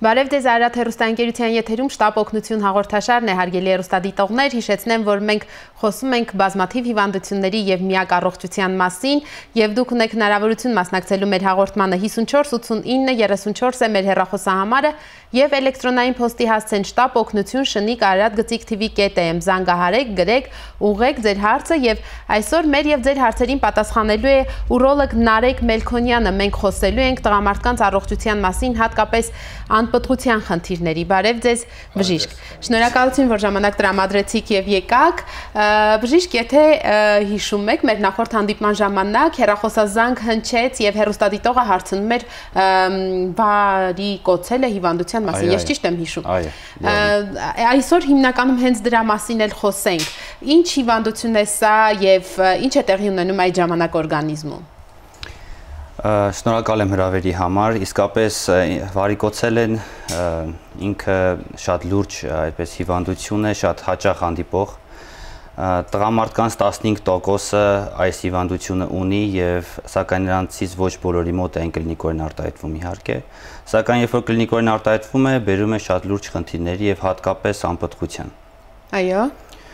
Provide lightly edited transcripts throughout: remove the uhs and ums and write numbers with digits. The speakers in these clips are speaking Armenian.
Բարև ձեզ Արարատ հեռուստաընկերության եթերում շտապ օգնություն հաղորդաշարն է, հարգելի հեռուստադիտողներ, հիշեցնեմ, որ մենք խոսում ենք բազմաթիվ հիվանդությունների եւ միակ առողջության մասին, եւ դուք ունեք հնարավորություն մասնակցելու մեր հաղորդմանը 548934 է մեր հեռախոսահամարը եւ էլեկտրոնային փոստի հասցեն շտապ օգնություն շնիկ Արարատ գծիկ tv.am զանգահարեք, գրեք, ուղղեք ձեր հարցը եւ այսօր մեր եւ ձեր հարցերին պատասխանելու է ուրոլոգ Նարեկ Մելքոնյանը։ Մենք խոսելու ենք տղամարդկանց առողջության մասին, հատկապես անպտղության խնդիրների։ Բարև ձեզ բժիշկ։ Շնորհակալություն, որ ժամանակ տրամադրեցիք եւ եկաք։ Բժիշկ, եթե հիշում եք, մեր նախորդ հանդիպման ժամանակ հեռախոսազանգ հնչեց եւ հեռուստադիտողը հարցնում էր բարի կոչել է հիվանդության մասին։ Ես ճիշտ եմ հիշում։ Այսօր հիմնականում հենց դրա մասին էլ խոսենք։ Ինչ հիվանդություն է սա եւ ինչ է տեղի ունենում այդ ժամանակ օրգանիզմում։ Շնորհակալ եմ հրավերի համար, իսկապես վարիկոցելեն ինքը շատ լուրջ այդպես հիվանդություն է, շատ հաճախ հանդիպող, տղամարդկանց 15%-ը այս հիվանդությունը ունի եւ սակայն նրանցից ոչ բոլորի մոտ այն կլինիկորեն արտահայտվում իհարկե, սակայն երբ որ կլինիկորեն արտահայտվում է, բերում է շատ լուրջ խնդիրների եւ հատկապես անպտղության։ Այո։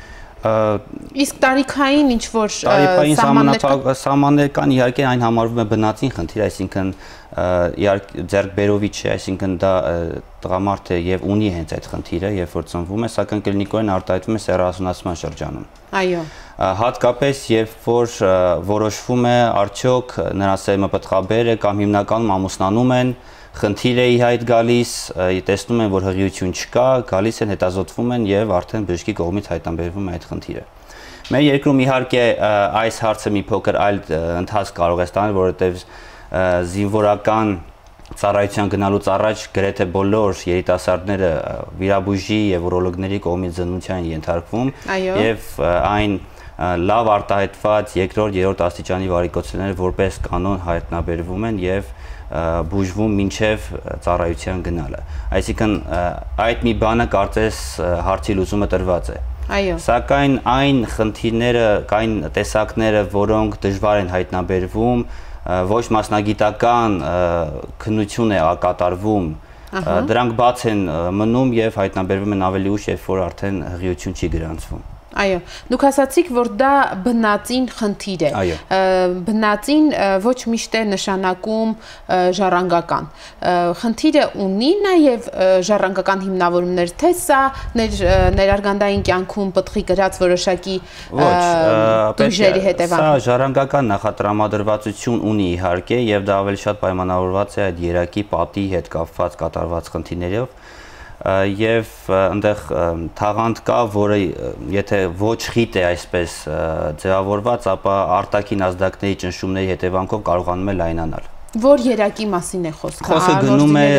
Իսկ տարիքային ինչ որ սահմաններ կան, իհարկե այն համարվում է բնածին խնդիր, այսինքն ձեռքբերովի չէ, այսինքն դա տղամարդը եւ ունի հենց այդ խնդիրը, երբ որ ծնվում է, սակայն կլինիկորեն արտահայտվում է սեռասունացման շրջանում։ Այո։ Հատկապես երբ որ որոշվում է արդյոք նրա սերմը պտղաբեր է կամ հիմնականում ամուսնանում են, խնդիր է ի հայտ գալիս, տեսնում են, որ հղիություն չկա, գալիս են, հետազոտվում են եւ արդեն բժշկի կողմից հայտնաբերվում է այդ խնդիրը։ Մեր երկրում իհարկե այս հարցը մի փոքր այլ ընթացք կարող է ստանալ, որովհետեւ զինվորական ծառայության գնալուց առաջ գրեթե բոլոր երիտասարդները վիրաբույժի եւ ուրոլոգների կողմից զննության ենթարկվում եւ այն լավ արտահայտված երկրորդ, երրորդ աստիճանի վարիկոցելները որպես կանոն հայտնաբերվում են եւ բուժվում մինչև ծառայության գնալը։ Այսինքն այդ մի բանը կարծես հարցի լուծումը տրված է։ Այո։ Սակայն այն խնդիրները, այն տեսակները, որոնք դժվար են հայտնաբերվում, ոչ մասնագիտական քննություն է կատարվում, դրանք բաց են մնում եւ հայտնաբերվում են ավելի ուշ, երբ որ արդեն հղիություն չի գրանցվում։ Այո, դուք ասացիք, որ դա բնածին խնդիր է։ Բնածին ոչ միշտ է նշանակում ժառանգական։ Խնդիրը ունի նաև ժառանգական հիմնավորումներ, թե սա ներարգանդային կյանքում պտղի գրած որոշակի տույժերի հետևանք։ Սա ժառանգական նախատրամադրվածություն ունի իհարկե եւ դա ավելի շատ պայմանավորված է այդ երակի պատի հետ կապված կատարված խնդիրներով։ Եվ այնտեղ թաղանդ կա, որը եթե ոչ խիտ է այսպես ձևավորված, ապա արտաքին ազդակների ճնշումների հետևանքով կարողանում է լայնանալ։ Որ երակի մասին է խոսքը։ Խոսքը գնում է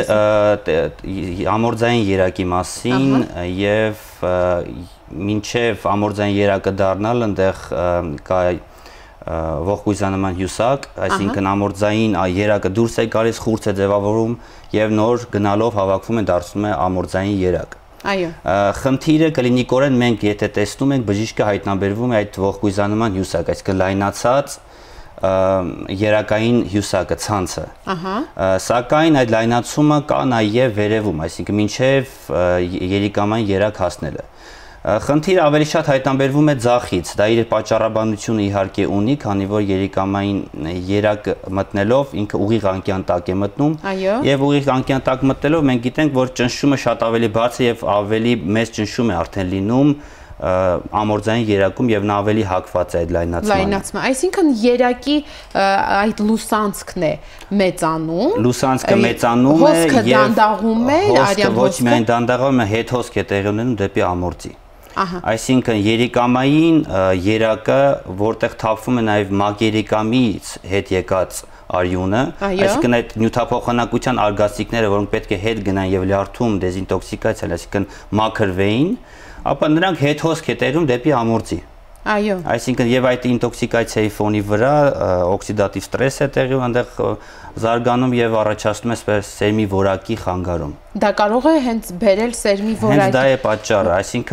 ամորձային երակի մասին եւ մինչեւ ամորձային երակը դառնալ այնտեղ կա ողկույզանման հյուսակ, այսինքն ամորձային երակը դուրս է գալիս, խուրձ է ձևավորում եւ նոր գնալով հավաքվում է դարձնում է ամորձային երակ։ Այո։ Խնդիրը կլինիկորեն մենք եթե տեսնում ենք, բժիշկը հայտնաբերվում է այդ ողկույզանման հյուսակ, այսինքն լայնացած երակային հյուսակը, ցանցը։ Սակայն այդ լայնացումը կա նաեւ վերևում, այսինքն մինչեւ երիկամային երակ հասնելը։ Խնդիրը ավելի շատ հայտնաբերվում է ձախից, դա իր պատճառաբանությունը իհարկե ունի, քանի որ երիկամային երակ մտնելով ինքը ուղիղ անկյան տակ է մտնում, եւ ուղիղ անկյան տակ մտնելով մենք գիտենք, որ ճնշումը շատ ավելի բարձր եւ ավելի մեծ ճնշում է արդեն լինում ամորձային երակում եւ նա ավելի հակված է այդ լայնացմանը։ Այսինքն երակի այդ լուսանցքն է մեծանում։ Լուսանցքը մեծանում է եւ դանդաղում է, արյան ոչ միայն դանդաղում է, հետ հոսք է տեղի ունենում դեպի ամորձի։ Այսինքն երիկամային երակը, որտեղ թափվում է նաև մակերիկամից հետ եկած արյունը, այսինքն այդ նյութափոխանակության արգասիքները, որոնք պետք է հետ գնան եւ լյարդում դեզինտոքսիկացիան, այսինքն մաքրվեին, ապա նրանք հետ հոսք է տեղում դեպի ամորձի։ Այո։ Այսինքն եւ այդ ինտոքսիկացիայի ֆոնի վրա օքսիդատիվ ստրես է տեղի ունենում, այնտեղ զարգանում եւ առաջացնում է սերմի որակի խանգարում։ Դա կարող է հենց բերել սերմի որակի։ Հենց դա է պատճառը, այսինքն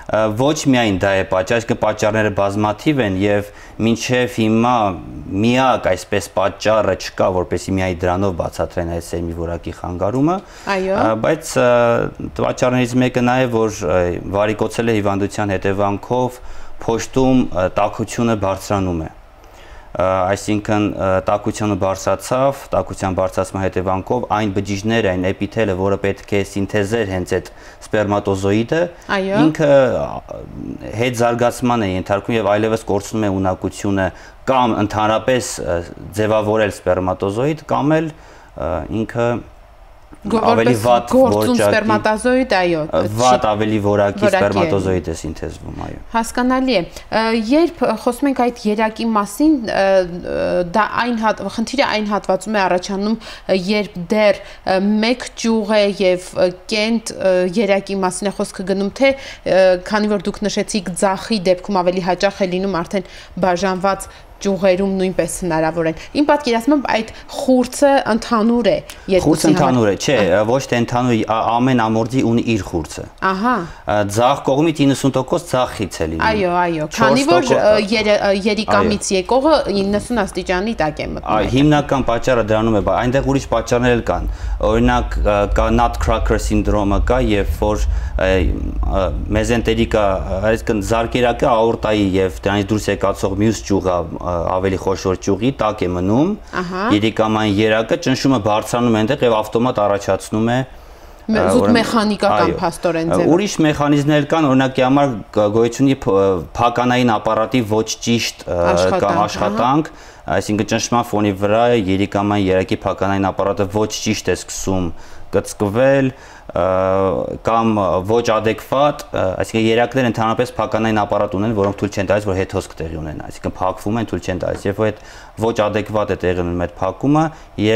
Ոչ միայն դա է պատճառ, այսինքն պատճառները բազմաթիվ են եւ մինչեւ հիմա միակ այսպես պատճառը չկա, որպեսզի միայն դրանով բացատրեն այս սերմի որակի խանգարումը։ Այո։ Բայց պատճառներից մեկը նա է, որ վարիկոցել հիվանդության հետևանքով փոշտում տաքությունը բարձրանում է։ Այսինքն տաքությունը բարձրացավ, տաքության բարձրացման հետևանքով այն բջիջները, այն էպիթելը, որը պետք է սինթեզեր հենց այդ սպերմատոզոիդը, ինքը հետ զարգացման է ենթարկվում եւ այլևս կորցնում է ունակությունը կամ ընդհանրապես ձևավորել սպերմատոզոիդ կամ էլ ինքը ավելի վատ գործուն սպերմատոզոիդ, այո, վատ ավելի որակի սպերմատոզոիդ է սինթեզվում, այո։ Հասկանալի է։ Երբ խոսում ենք այդ երակի մասին, դա խնդիրը այն հատվածում է առաջանում, երբ դեռ մեկ ճյուղ է եւ կենտ երակի մասին է խոսքը գնում, թե քանի որ դուք նշեցիք ձախի դեպքում ավելի հաճախ է լինում արդեն բաժանված ճյուղերում նույնպես հնարավոր են։ Իմ պատկերացմամբ այդ խուրձը ընդհանուր է երկուսի համար։ Խուրձը ընդհանուր է, չէ, ոչ թե ընդհանուր, ամեն ամորձի ունի իր խուրձը։ Ահա։ Ձախ կողմից 90% ձախից է լինում։ Այո, քանի որ երիկամից եկողը 90 աստիճանի տակ է մտնում։ Հիմնական պատճառը դրանում է, բայց այնտեղ ուրիշ պատճառներ էլ կան։ Օրինակ կա Nutcracker սինդրոմը կա, երբ որ մեզենտերիկա, այսինքն զարկերակը աորտայի եւ դրանից դուրս եկածող մյուս ճյուղը ավելի խոշոր ճյուղի տակ է մնում, երիկամային երակը ճնշումը բարձրանում է այնտեղ եւ ավտոմատ առաջացնում է զուտ մեխանիկական փաստորեն ձևը։ Ուրիշ մեխանիզմներ կան, օրինակի համար գոյություն ունի փականային ապարատի ոչ ճիշտ աշխատանք, այսինքն ճնշման ֆոնի վրա երիկամային երակի փականային ապարատը ոչ ճիշտ է սկսում կծկվել կամ ոչ adekvat, այսինքն երակները ընդհանրապես փականային ապարատ ունեն, որոնք թույլ չեն տալիս, որ հետհոսք տեղի ունենա, այսինքն փակվում են, թույլ չեն տալիս, երբ որ այդ ոչ adekvat է տեղի ունենում այդ փակումը,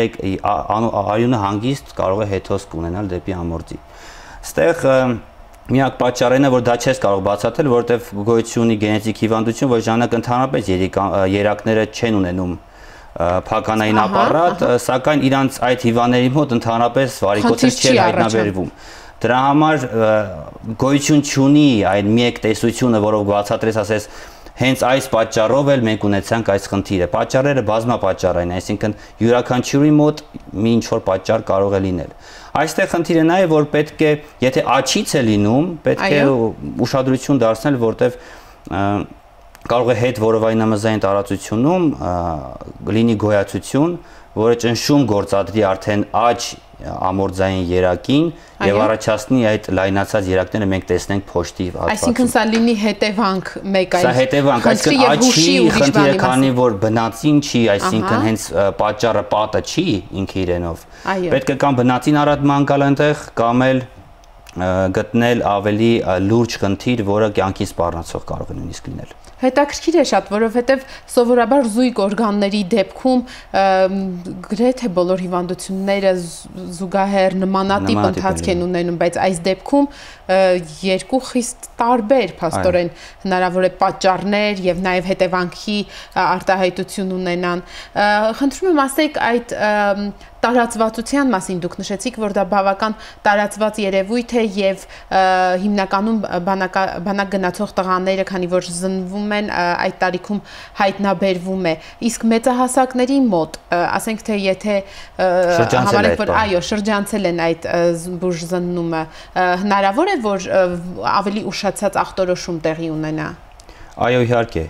արյունը հանգիստ կարող է հետհոսք ունենալ դեպի ամորձի։ Այստեղ միակ պատճառն է, որ դա չես կարող բացատրել, որովհետև գոյություն ունի գենետիկ հիվանդություն, որ ժամանակ ընդհանրապես երակները չեն ունենում փականային ապարատ, սակայն իրանց այդ հիվանդների մոտ ընդհանրապես վարիկոցել չի հայտնաբերվում։ Դրա համար գոյություն չունի այն մեկ տեսությունը, որով բացատրես, ասես հենց այս պատճառով էլ մենք ունեցանք այս խնդիրը։ Պատճառները բազմապատճառային, այսինքն յուրաքանչյուրի մոտ մի ինչ-որ պատճառ կարող է լինել։ Այստեղ խնդիրը նա է, որ պետք է, եթե աչից է լինում, պետք է ուշադրություն դարձնել, որտեղ կարող է հետ որովայնամզային տարածությունում լինի գոյացություն, որը ճնշում գործադրի արդեն աջ ամորձային երակին եւ առաջացնի այդ լայնացած երակները մենք տեսնենք փոշտի հատվածում։ Այսինքն սա լինի հետևանք մեկ այլ։ Սա հետևանք, այսինքն աչի խնդիրը քանի որ բնածին չի, այսինքն հենց պատճառը պատը չի ինքը իրենով։ Պետք է կամ բնածին առատման գալ այնտեղ, կամ էլ գտնել ավելի լուրջ խնդիր, որը կյանքին սպառնացող կարող է նույնիսկ լինել։ Հետաքրքիր է շատ, որովհետև սովորաբար զույգ օրգանների դեպքում գրեթե բոլոր հիվանդությունները զուգահեռ նմանատիպ ընթացք են ունենում, բայց այս դեպքում երկու խիստ տարբեր փաստորեն հնարավոր է պատճառներ եւ նաեւ հետևանքի արտահայտություն ունենան։ Խնդրում եմ ասեք այդ տարածվածության մասին դուք նշեցիք, որ դա բավական տարածված երևույթ է եւ հիմնականում բանակ գնացող տղաները, քանի որ զնվում են, այդ տարիքում հայտնաբերվում է։ Իսկ մեծահասակների մոտ, ասենք թե եթե համարենք, որ այո, շրջանցել են այդ զբուժ զննումը, հնարավոր է, որ ավելի ուշացած ախտորոշում տեղի ունենա։ Այո, իհարկե։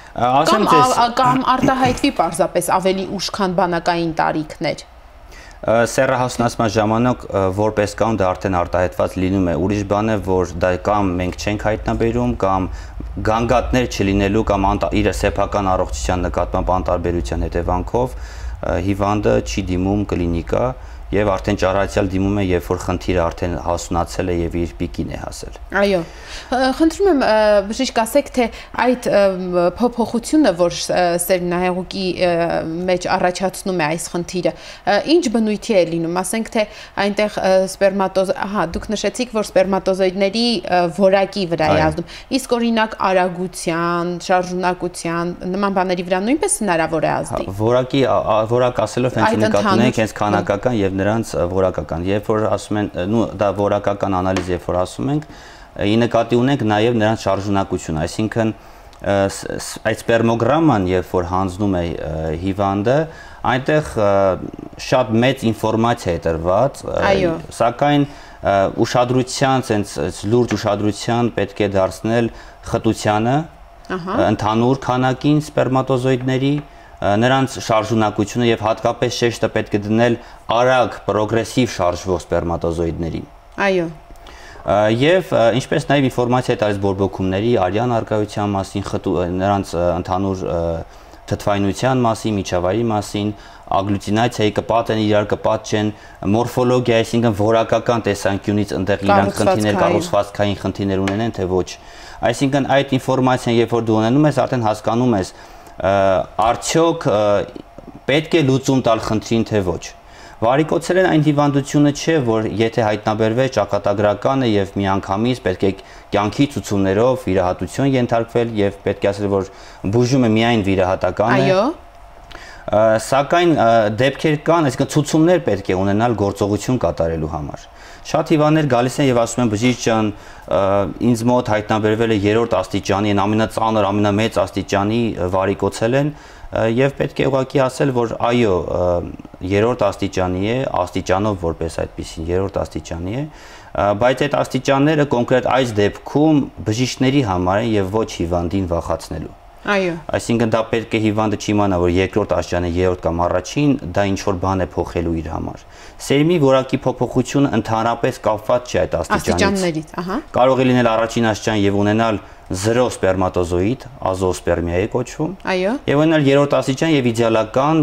Կամ արտահայտվի պարզապես ավելի ուշ, քան բանակային տարիքներ։ Սեռահասնացման ժամանակ որպես կան դա արդեն արտահայտված լինում է։ Ուրիշ բան է, որ դա կամ մենք չենք հայտնաբերում, կամ գանգատներ չլինելու կամ իր սեփական առողջության նկատմամբ անտարբերության հետևանքով հիվանդը չի դիմում կլինիկա եւ արդեն ճարարացիալ դիմում է, երբ որ խնդիրը արդեն հասունացել է եւ իր պիկին է հասել։ Այո։ Խնդրում եմ բժիշկ ասեք, թե այդ փոփոխությունը, որ սերմնահեղուկի մեջ առաջացնում է այս խնդիրը, ինչ բնույթի է լինում, ասենք թե այնտեղ սպերմատոզ, դուք նշեցիք, որ սպերմատոզոիդների որակի վրա է ազդում, իսկ օրինակ արագության, շարժունակության, նման բաների վրա նույնպես հնարավոր է ազդի։ Որակ ասելով հենց նկատում ենք հենց քանակական եւ նրանց որակական, երբ որ ասում են, դա որակական անալիզ, երբ որ ասում ենք, ի նկատի ունենք նաև նրանց շարժունակությունը, այսինքն այդ սպերմոգրաման, երբ որ հանձնում է հիվանդը, այնտեղ շատ մեծ ինֆորմացիա է տրված, սակայն ուշադրության, sense լուրջ ուշադրության պետք է դարձնել խտությանը, ընդհանուր քանակին սպերմատոզոիդների, նրանց շարժունակությունը եւ հատկապես շեշտը պետք է դնել արագ պրոգրեսիվ շարժվող սպերմատոզոիդներին։ Այո։ Եվ ինչպես նաև ինֆորմացիա տալիս բորբոքումների, արյան արկայության մասին, նրանց ընդհանուր թթվայնության մասին, միջավայրի մասին, ագլյուտինացիայի կպատ են, իրար կպատ չեն, մորֆոլոգիա, այսինքն որակական տեսանկյունից ընդեղ իրանք խնդիրներ, կառուցվածքային խնդիրներ ունենեն, թե ոչ։ Այսինքն այդ ինֆորմացիան, երբ որ դու ունենում ես, արդեն հասկանում ես, արդյոք պետք է լուծում տալ խնդրին, թե ոչ։ Վարիկոցելեն այն հիվանդությունը չէ, որ եթե հայտնաբերվեց ճակատագրական է եւ միանգամից պետք է կյանքի ցուցումներով վիրահատություն ենթարկվել եւ պետք է ասել, որ բուժումը միայն վիրահատական է։ Այո։ Սակայն դեպքեր կան, այսինքն ցուցումներ պետք է ունենալ գործողություն կատարելու համար։ Շատ հիվանդներ գալիս են եւ ասում են բժիշկ ջան, ինձ մոտ հայտնաբերվել է 3-րդ աստիճանի, ամենածանր, ամենամեծ աստիճանի վարիկոցելեն եւ պետք է ուղղակի ասել, որ այո, 3-րդ աստիճանի է, աստիճանով որպես այդպեսին 3-րդ աստիճանի է, բայց այդ աստիճանները կոնկրետ այս դեպքում բժիշկների համար են եւ ոչ հիվանդին վախացնելու։ Այո։ Այսինքն դա պետք է հիվանդը չիմանա, որ 2-րդ աստիճանը 3-րդ կամ առաջին, դա ինչ որ բան է փոխելու իր համար։ Սերմի որակի փոփոխությունը ընդհանրապես կապված չէ այդ աստիճաններից։ Կարող է լինել առաջին աստիճան եւ ունենալ 0 սպերմատոզոիդ, ազոոսպերմիա է կոչվում։ Այո։ Եվ ունենալ 3-րդ աստիճան եւ իդեալական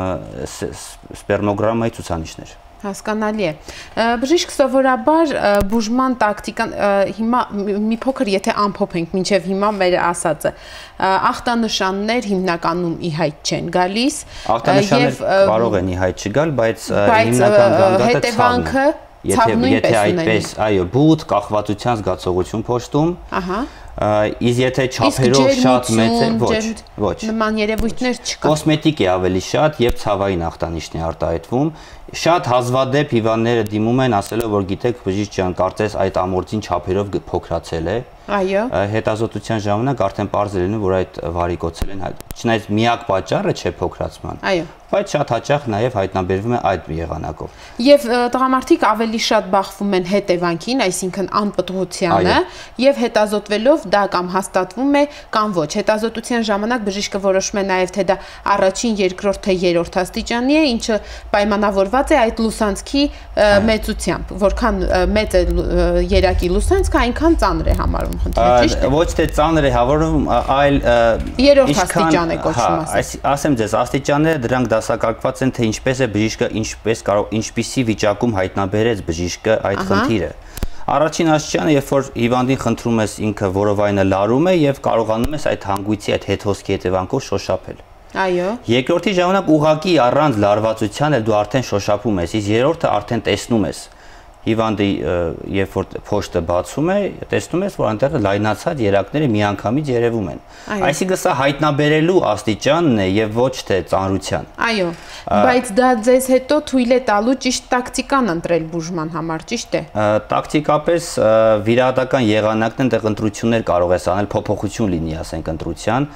սպերմոգրամայի ցուցանիշներ։ Հասկանալի է։ Բժիշկ սովորաբար բուժման տակտիկան հիմա մի փոքր եթե ամփոփ ենք մինչև հիմա մեր ասածը ախտանշաններ հիմնականում ի հայտ չեն գալիս։ Ախտանշաններ կարող են ի հայտ չգալ, բայց հիմնական գանգատը ցավն է։ Եթե այդպես, այո, բութ կախվածության զգացողություն փոշտում, իսկ եթե չափերով շատ մեծ է, ոչ, նման երևույթներ չկա։ Կոսմետիկ է ավելի շատ եւ ցավային ախտանիշն է արտահայտվում։ Շատ հազվադեպ հիվանդները դիմում են ասելով, որ գիտեք, բժիշկ ջան, կարծես այդ ամորձին չափերով փոքրացել է։ Այո։ Հետազոտության ժամանակ արդեն պարզ է լինում, որ այդ վարիկոցելեն չնայած միակ պատճառը չէ փոքրացման։ Այո։ Բայց շատ հաճախ նաև հայտնաբերվում է այդ եղանակով։ Եվ տղամարդիկ ավելի շատ բախվում են հետևանքին, այսինքն անպտղությանը, եւ հետազոտվելով դա կամ հաստատվում է կամ ոչ։ Հետազոտության ժամանակ բժիշկը որոշում է նաև թե դա առաջին, երկրորդ թե երրորդ աստիճանի է, ինչը պայմանավորված է այդ լուսանցքի մեծությամբ, որքան մեծ է երակի լուսանցքը, այնքան ծանր է համարվում խնդիրը, ճիշտ է։ Ոչ թե ծանր է համարվում, այլ երրորդ աստիճան է կոչվում, ասեմ ձեզ, աստիճանները դրանք դասակարգված են, թե ինչպես է բժիշկը, ինչպիսի վիճակում հայտնաբերեց բժիշկը այդ խնդիրը։ Առաջին աստիճանը, երբ որ հիվանդին խնդրում ես ինքը որովայնը լարում է եւ կարողանում ես այդ հանգույցի, այդ հետհոսքի հետևանքով շոշափել։ Այո։ Երկրորդի ժամանակ ուղղակի առանց լարվածության էլ դու արդեն շոշափում ես, իսկ երրորդը արդեն տեսնում ես։ Հիվանդը երբ որ փոշտը բացում է, տեսնում ես, որ այնտեղ լայնացած երակները միանգամից երևում են։ Այսինքն սա հայտնաբերելու աստիճանն է եւ ոչ թե ծանրության։ Այո, բայց դա ձեզ հետո թույլ է տալու ճիշտ տակտիկան ընտրել բուժման համար, ճիշտ է։ Տակտիկապես վիրահատական եղանակն այնտեղ ընտրություններ կարող ես անել, փոփոխություն լինի, ասենք ընտրության։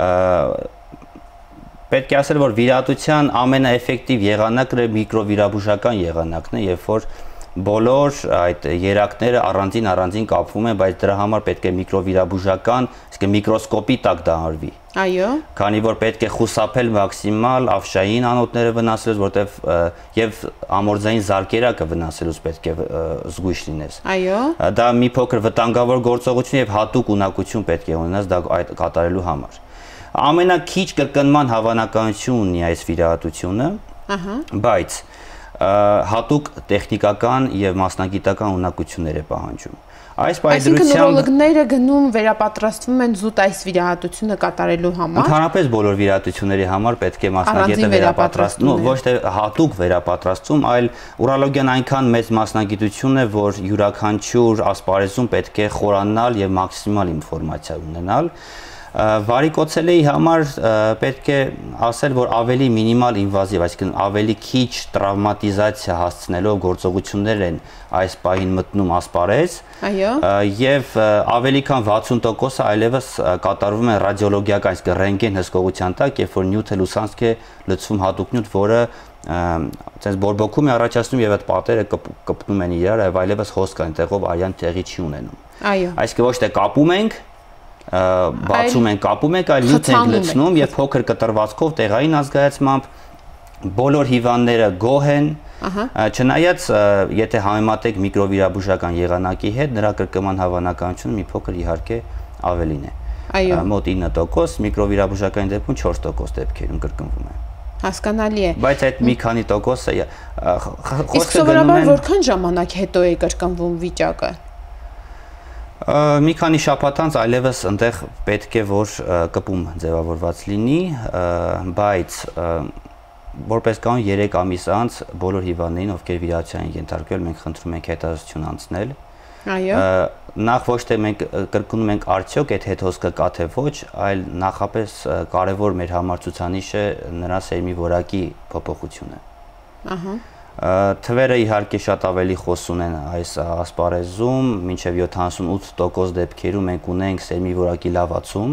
Պետք է ասել, որ վիրահատության ամենաէֆեկտիվ եղանակը միկրովիրաբուժական եղանակն է, երբ որ բոլոր այդ երակները առանձին կապվում են, բայց դրա համար պետք է միկրովիրաբուժական, այսինքն միկրոսկոպի տակ դա արվի։ Այո։ Քանի որ պետք է խուսափել մաքսիմալ ավշային անոթները վնասելուց, որտեվ եւ ամորձային զարկերակը վնասելուց պետք է զգույշ լինես։ Այո։ Դա մի փոքր վտանգավոր գործողություն եւ հատուկ ունակություն պետք է ունենաս դա այդ կատարելու համար։ Ամենակիչ կրկնման հավանականություն ունի այս վիրահատությունը, բայց հատուկ տեխնիկական եւ մասնագիտական ունակություններ է պահանջում։ Այս պայծրությամբ այսինքն նորոլոգները գնում վերապատրաստվում են զուտ այս վիրահատությունը կատարելու համար։ Ընդհանրապես բոլոր վիրահատությունների համար պետք է մասնագետը վերապատրաստում, ոչ թե հատուկ վերապատրաստում, այլ ուրոլոգիան այնքան մեծ մասնագիտություն է, որ յուրաքանչյուր ասպարեզում պետք է խորանալ եւ մաքսիմալ ինֆորմացիա ունենալ։ Վարիկոցելեի համար պետք է ասել, որ ավելի մինիմալ ինվազիվ, այսինքն ավելի քիչ տրավմատիզացիա հասցնելով գործողություններ են այս պահին մտնում ասպարեզ, եւ ավելի քան 60%-ը այլևս կատարվում են ռադիոլոգիական, այսինքն ռենտգեն հսկողության տակ, երբ որ նյութը լուսանցք է լցվում հատուկ նյութ, որը այսպես բորբոքում է առաջացնում եւ այդ պատերը կպտնում են իրար, եւ այլևս հոսք այնտեղով արյան տեղի չի ունենում։ Այսինքն ոչ թե կապում ենք, բացում ենք, կապում ենք, այլ նյութ ենք լցնում եւ փոքր կտրվածքով տեղային ազգայացմամբ բոլոր հիվանդները գոհ են, չնայած եթե համեմատեք միկրովիրաբուժական եղանակի հետ, նրա կրկնման հավանականությունը մի փոքր իհարկե ավելին է։ Մոտ 9%, միկրովիրաբուժական դեպքում 4% դեպքերում կրկնվում է։ Հասկանալի է։ Բայց այդ մի քանի տոկոսը Իսկ սովորաբար որքան ժամանակ հետո է կրկնվում վիճակը։ Մի քանի շաբաթ անց այլևս այնտեղ պետք է որ կպում ձևավորված լինի, բայց որպես կանոն 3 ամիս անց բոլոր հիվանդներին, ովքեր վիրահատության են ենթարկվել, մենք խնդրում ենք հետազոտություն անցնել։ Նախ ոչ թե մենք կրկնում ենք արդյոք այդ հետհոսքը կա թե ոչ, այլ նախապես կարևոր մեր համար ցուցանիշը նրա սերմի որակի փոփոխությունը։ Թվերը իհարկե շատ ավելի խոսուն են այս ասպարեզում, մինչև 78% դեպքերում մենք ունենք սերմի որակի լավացում։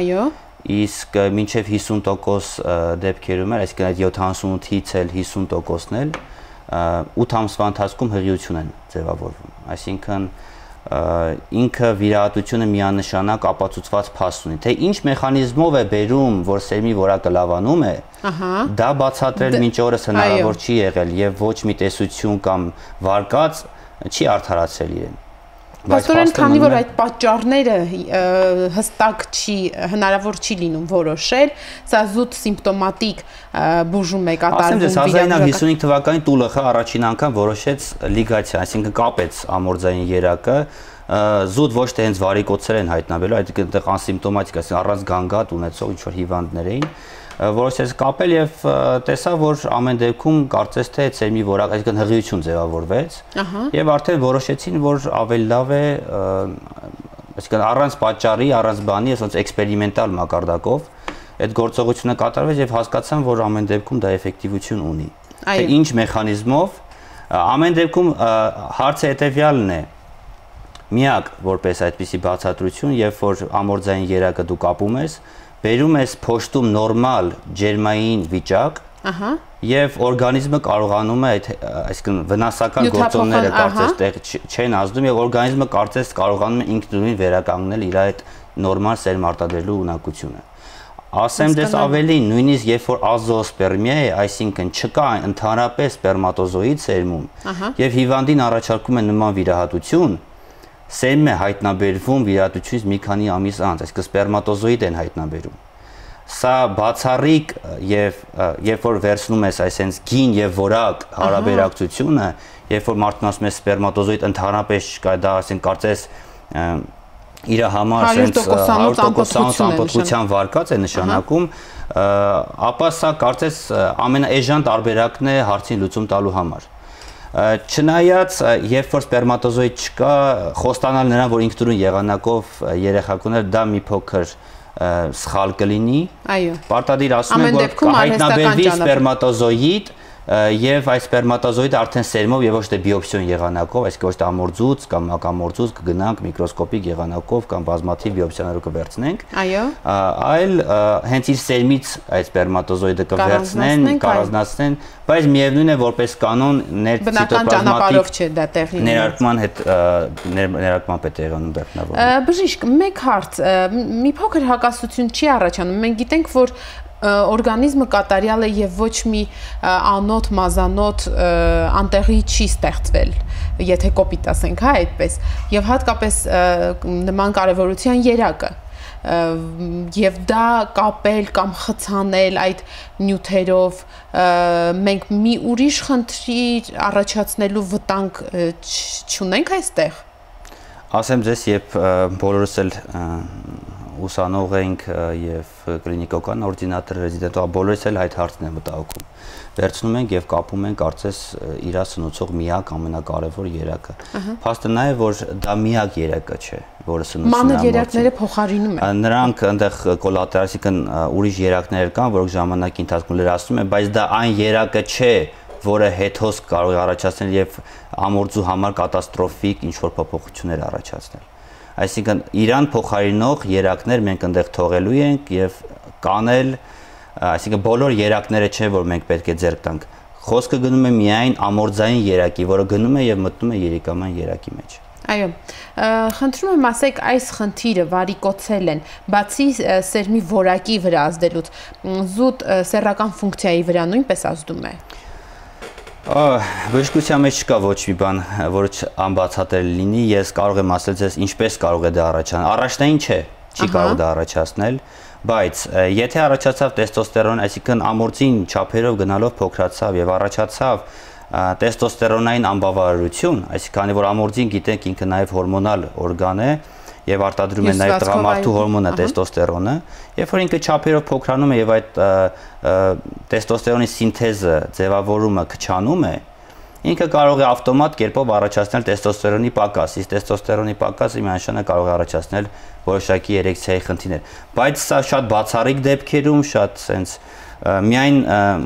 Իսկ մինչև 50% դեպքերում էլ, այսինքն այդ 78-ից էլ 50%-ն էլ 8 ամսվա ընթացքում հղիություն են ձևավորվում։ Այսինքն ինքը վիրահատությունը միանշանակ ապացուցված փաստ ունի, թե ինչ մեխանիզմով է բերում, որ սերմի որակը լավանում է, դա բացատրել մինչ օրս հնարավոր չի եղել եւ ոչ մի տեսություն կամ վարկած չի արդարացրել իրեն։ Փաստորեն, քանի որ այդ պատճառները հստակ հնարավոր չի լինում որոշել, սա զուտ սիմպտոմատիկ բուժում է կատարվում։ Ասեմ ձեզ, 1955 թվականին Տուլխը առաջին անգամ որոշեց լիգացիա, այսինքն կապեց ամորձային երակը, զուտ ոչ թե հենց վարիկոցեր են հայտնաբերել, այլ այդտեղ անսիմպտոմատիկ, այսինքն առանց գանգատ ունեցող ինչ որ հիվանդներ էին, որոշեց կապել եւ տեսա, որ ամեն դեպքում կարծես թե սերմի որակ, այսինքն հղիություն ձևավորվեց, եւ արդեն որոշեցին, որ ավելի լավ է, այսինքն առանց պատճառի, առանց բանի, այսպես էքսպերիմենտալ մակարդակով այդ գործողությունը կատարվեց եւ հասկացան, որ ամեն դեպքում դա էֆեկտիվություն ունի։ Թե ինչ մեխանիզմով, ամեն դեպքում հարցը հետեւյալն է. միակ որպես այդպիսի բացատրություն, երբ որ ամորձային երակը դու կապում ես, բերում ես փոշտում նորմալ ջերմային վիճակ, եւ օրգանիզմը կարողանում է այդ, այսինքն վնասական գործոնները կարծես տեղ չեն ազդում եւ օրգանիզմը կարծես կարողանում է ինքնուրույն վերականգնել իր այդ նորմալ սերմ արտադրելու ունակությունը։ Ասեմ դες ավելին, նույնիսկ երբ որ ազոոսպերմիա է, այսինքն չկա ընդհանրապես սպերմատոզոիդ սերմում, եւ հիվանդին առաջարկում են նման վիրահատություն, սերմը հայտնաբերվում վիրահատությունից մի քանի ամիս անց, այսինքն սպերմատոզոիդ են հայտնաբերում։ Սա բացառիկ եւ երբ որ վերցնում ես այսենց գին եւ որակ հարաբերակցությունը, երբ որ մարդն ասում է սպերմատոզոիդ ընդհանրապես չկա, դա ասենք կարծես իր համար 100% անպտղության վարկած է նշանակում, ապա սա կարծես ամենաէժան տարբերակն է հարցին լուծում տալու համար։ Չնայած, երբ որ սպերմատոզոիդ չկա, խոստանալ նրան, որ ինքնուրույն եղանակով երեխա կուներ, դա մի փոքր սխալ կլինի։ Պարտադիր ասում են, որ կհայտնաբերվի սպերմատոզոիդ եւ այս սպերմատոզոիդը արդեն սերմով եւ ոչ թե բիոպսիոն եղանակով, այսինքն ոչ թե ամորձուց կամ մակամորձուց կգնանք միկրոսկոպիկ եղանակով կամ բազմաթիվ բիոպսիաներով կվերցնենք, այլ հենց իր սերմից այդ սպերմատոզոիդը կվերցնեն, կառանձնացնեն, բայց միևնույն է, որպես կանոն ներցիտոպլազմատիկ ներարկման հետ տեղանում բեռնավորվում։ Բժիշկ, մեկ հարց, մի փոքր հակասություն չի առաջանում։ Մենք գիտենք, որ օրգանիզմը կատարյալ է եւ ոչ մի անոթ, մազանոթ անտեղի չի ստեղծվել, եթե կոպիտ ասենք, հա, այդպես, եւ հատկապես նման կարեւորության երակը եւ դա կապել կամ խցանել այդ նյութերով մենք մի ուրիշ խնդրի առաջացնելու վտանգ չունենք այստեղ։ Ասեմ ձեզ, երբ բոլորս էլ ուսանող ենք եւ կլինիկական օրդինատոր ռեզիդենտուա բոլորս էլ այդ հարցն են մտահոգում։ Վերցնում ենք եւ կապում ենք կարծես իրա սնուցող միակ ամենակարևոր երակը։ Փաստը նա է, որ դա միակ երակը չէ, որը սնուցում է։ Մանր երակները փոխարինում են։ Նրանք այնտեղ կոլատերալ, այսինքն ուրիշ երակներ կան, որոնք ժամանակի ընթացքում լրացնում են, բայց դա այն երակը չէ, որը հետհոս կարող է առաջացնել եւ ամորձու համար կատաստրոֆիկ ինչ-որ փոփոխություններ առաջացնել։ Այսինքն իրան փոխարինող երակներ մենք այնտեղ թողելու ենք եւ կանել, այսինքն բոլոր երակները չէ, որ մենք պետք է ձեռք տանք։ Խոսքը գնում է միայն ամորձային երակի, որը գնում է եւ մտնում է երիկաման երակի մեջ։ Այո, խնդրում եմ ասեք, այս խնդիրը վարիկոցել են, բացի սերմի որակի վրա ազդելուց, զուտ սեռական ֆունկցիայի վրա նույնպես ազդում է։ Բժշկության մեջ չկա ոչ մի բան, որը անբացատրելի լինի, ես կարող եմ ասել ձեզ ինչպես կարող է դա առաջանալ։ Առաջնային չէ, չի կարող դա առաջացնել, բայց եթե առաջացավ տեստոստերոն, այսինքն ամորձին չափերով գնալով փոքրացավ եւ առաջացավ տեստոստերոնային անբավարարություն, այսինքն քանի որ ամորձին գիտենք ինքը նաեւ հորմոնալ օրգան է եւ արտադրում է նաեւ տղամարդու հորմոնը տեստոստերոնը, երբ որ ինքը չափերով փոքրանում է եւ այդ տեստոստերոնի սինթեզը, ձևավորումը քչանում է, ինքը կարող է ավտոմատ կերպով առաջացնել տեստոստերոնի պակաս, իսկ տեստոստերոնի պակասը միանշանակ կարող է առաջացնել որոշակի էրեկցիայի խնդիրներ, բայց սա շատ բացառիկ դեպքերում, շատ սենց միայն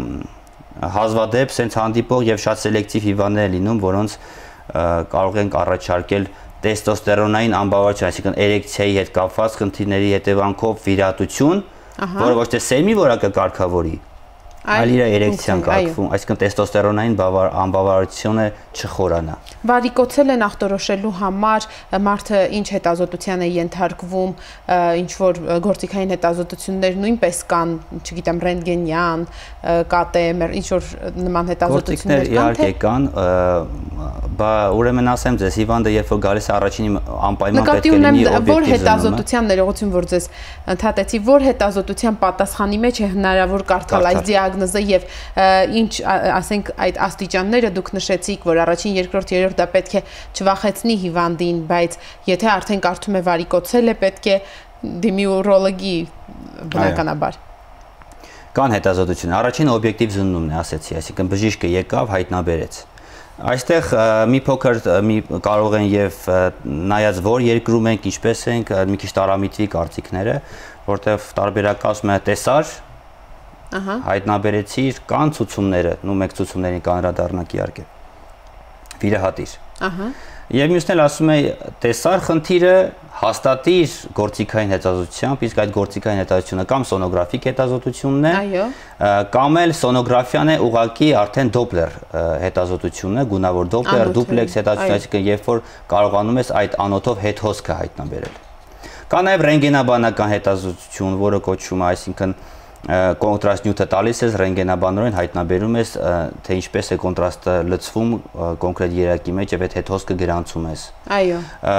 հազվադեպ սենց հանդիպող եւ շատ սելեկտիվ հիվանդներ լինում, որոնց կարող ենք առաջարկել տեստոստերոնային անբավարարություն, այսինքն էրեկցիայի հետ կապված խնդիրների հետևանքով վիրահատություն, որը ոչ թե սերմի որակը կարգավորի, այլ իր էրեկցիան կարգվում, այսինքն տեստոստերոնային անբավարարությունը չխորանա։ Վարիկոցել են ախտորոշելու համար մարդը ինչ հետազոտության է ենթարկվում, ինչ որ գործիքային հետազոտություններ նույնպես կան, չգիտեմ, ռենտգենյան, ԿՏ, ինչ որ նման հետազոտություններ կան, իհարկե կան, բա ուրեմն ասեմ ձեզ, հիվանդը երբ որ գալիս է առաջին անպայման պետք է լինի օբյեկտիվ որ հետազոտության ներողություն, որ ձեզ ընդհատեցի, որ հետազոտության պատասխանի մեջ է հնարավոր կարդալ այս դիագնոզը եւ ինչ, ասենք, այդ աստիճանները դուք նշեցիք, որ առաջին, երկրորդ, երրորդ դա պետք է չվախեցնի հիվանդին, բայց եթե արդեն կարդում է վարիկոցել է, պետք է դիմի ուրոլոգի բնականաբար։ Կան հետազոտություն, առաջին օբյեկտիվ զննումն է, ասեցի, այսինքն բժիշկը եկավ, հայտնաբերեց։ Այստեղ մի փոքր կարող են եւ նայած որ երկրում ենք, ինչպես ենք, մի քիչ տարամիտրի կարծիքները, որտեղ տարբերակը ասում է տեսար, հայտնաբերեցիր, կան ցուցումները, նու մեկ ցուցումներին կանրադառնանք իհարկե։ Վիրահատիր։ Եվ մյուսն էլ ասում է տեսար խնդիրը հաստատիր գործիքային հետազոտությամբ, իսկ այդ գործիքային հետազոտությունը կամ սոնոգրաֆիկ հետազոտությունն է, կամ էլ սոնոգրաֆիան է ուղղակի արդեն դոպլեր հետազոտությունն է, գունավոր դոպլեր, դուպլեքս հետազոտություն, այսինքն երբ որ կարողանում ես այդ անոթով հետհոսքը հայտնաբերել։ Կա նաև ռենտգենաբանական հետազոտություն, որը կոչվում է, այսինքն կոնտրաստ նյութը տալիս ես, ռենտգենաբանորեն հայտնաբերում ես, թե ինչպես է կոնտրաստը լցվում կոնկրետ երակի մեջ եւ այդ հետհոսքը գրանցում ես։ Այո։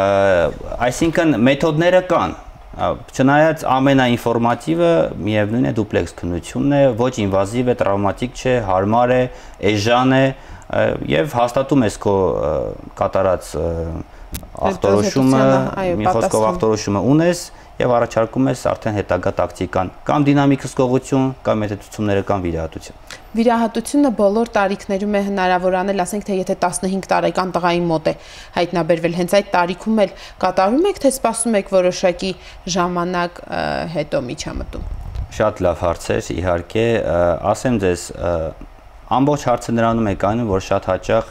Այսինքն մեթոդները կան, չնայած ամենաինֆորմատիվը միևնույն է դուպլեքս քննությունն է, ոչ ինվազիվ է, տրավմատիկ չէ, հարմար է, էժան է եւ հաստատում ես քո կատարած ախտորոշումը, մի խոսքով ախտորոշումը ունես եւ առաջարկում ես արդեն հետագա տակտիկան կամ դինամիկ հսկողություն կամ մեթոդությունները կամ վիրահատություն։ Վիրահատությունը բոլոր տարիքներում է հնարավոր անել, ասենք թե եթե 15 տարեկան տղայի մոտ է հայտնաբերվել, հենց այդ տարիքում էլ կատարում եք, թե սպասում եք որոշակի ժամանակ հետո միջամտում։ Շատ լավ հարց է, իհարկե, ասեմ ձեզ, ամբողջ հարցը նրանում է կայանում, որ շատ հաճախ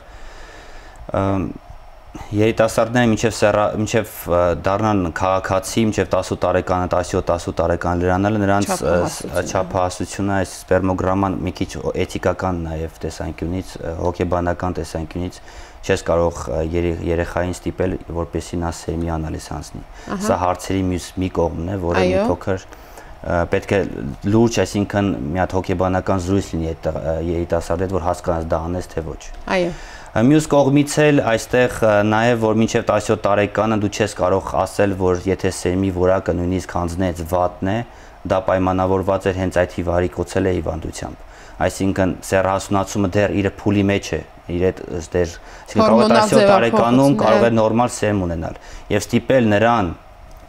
երիտասարդները մինչև դառնան քաղաքացի, մինչև 18 տարեկանը, 17-18 տարեկան լրանալը նրանց չափահասությունը, այս սպերմոգրաման մի քիչ էթիկական նաև տեսանկյունից, հոգեբանական տեսանկյունից չես կարող երեխային ստիպել, որպեսզի նա սերմի անալիզ անցնի։ Սա հարցերի մի կողմն է, որը մի փոքր պետք է լուրջ, այսինքն մի հատ հոգեբանական զրույց լինի այդ երիտասարդի հետ, որ հասկանաս դա անես թե ոչ։ Այո։ Մյուս կողմից էլ այստեղ նաև որ մինչև 17 տարեկանը դու չես կարող ասել, որ եթե սերմի որակը նույնիսկ հանձնեց վատն է, դա պայմանավորված էր հենց այդ վարիկոցել է հիվանդությամբ։ Այսինքն սեռահասունացումը դեռ իր փուլի մեջ է, իր այդ դեռ, այսինքն կարող է 17 տարեկանում կարող է նորմալ սերմ ունենալ եւ ստիպել նրան